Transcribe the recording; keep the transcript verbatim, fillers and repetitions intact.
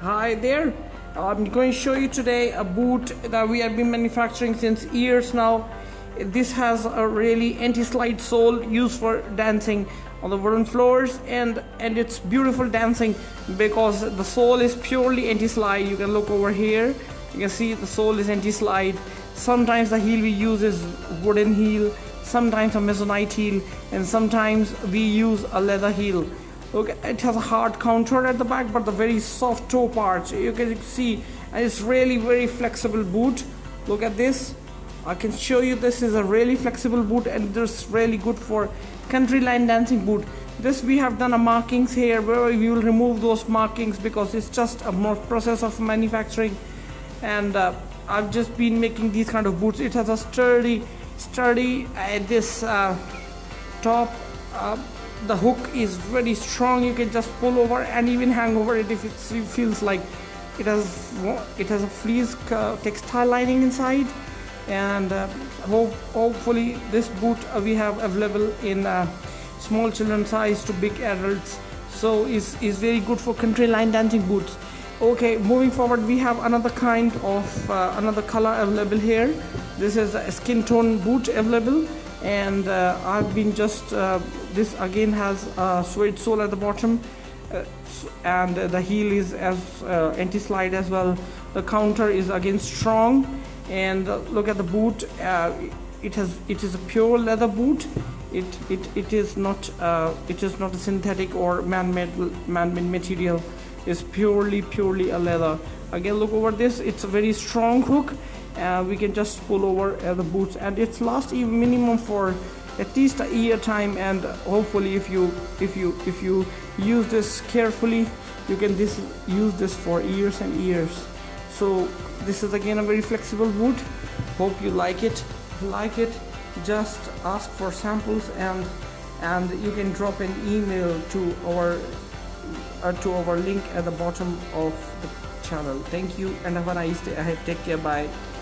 Hi there, I'm going to show you today a boot that we have been manufacturing since years now. This has a really anti-slide sole used for dancing on the wooden floors, and and it's beautiful dancing because the sole is purely anti-slide. You can look over here, you can see the sole is anti-slide. Sometimes the heel we use is wooden heel, sometimes a Masonite heel, and sometimes we use a leather heel. Okay, it has a hard counter at the back, but the very soft toe parts you can see, and it's really very flexible boot. Look at this. I can show you, this is a really flexible boot, and this really good for country line dancing boot. This we have done a markings here where we will remove those markings because it's just a more process of manufacturing, and uh, I've just been making these kind of boots. It has a sturdy sturdy uh, this uh, top. Uh, the hook is very strong. You can just pull over and even hang over it if it feels like. It has it has a fleece uh, textile lining inside, and uh, hope, hopefully this boot uh, we have available in uh, small children size to big adults, so is is very good for country line dancing boots. Okay, moving forward, we have another kind of uh, another color available here. This is a skin tone boot available, and uh, I've been just uh, this again has a suede sole at the bottom, uh, and uh, the heel is as uh, anti-slide as well. The counter is again strong, and uh, look at the boot. Uh, it has it is a pure leather boot. It it it is not uh, it is not a synthetic or man-made man-made material. It's purely purely a leather. Again, look over this. It's a very strong hook. Uh, we can just pull over uh, the boots, and it's last even minimum for at least a year time, and hopefully if you if you if you use this carefully, you can this use this for years and years. So this is again a very flexible boot. Hope you like it. If you like it, just ask for samples, and and you can drop an email to our uh, to our link at the bottom of the channel. Thank you, and have a nice day ahead. Take care. Bye.